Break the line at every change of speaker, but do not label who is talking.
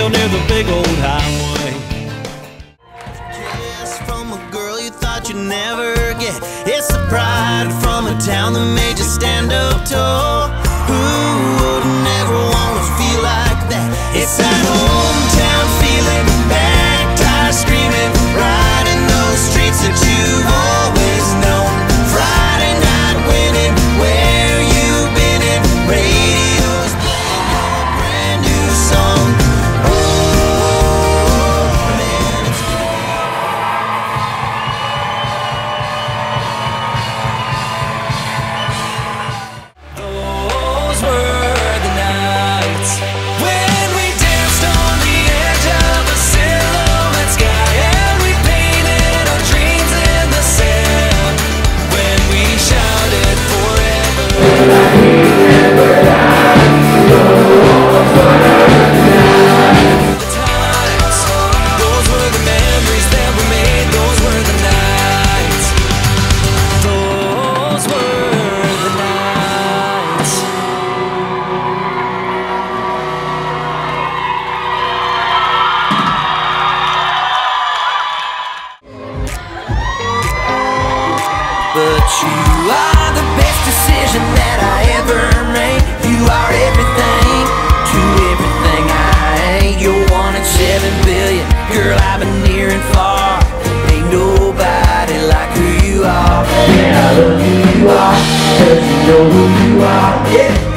trail near the big old highway.
Kiss from a girl you thought you'd never get. It's the pride from a town that made you stand up tall. Who wouldn't ever want to feel like that? It's that hometown feeling, baptized screaming, riding those streets that you've always known. Friday night winning, where you been in? Radio's playing your brand new song. Oh, man, it's
Those were the nights when we danced on the edge of a silhouette sky, and we painted our dreams in the sand. When we shouted forever, the times, those were the memories that we made. Those were the nights. Those were the nights.
But you are the best decision that I ever made. You are everything to everything I ain't. You're 1 in 7 billion. Girl, I've been near and far. Ain't nobody like who you are. And I love who you are, 'cause you know who you are. Yeah.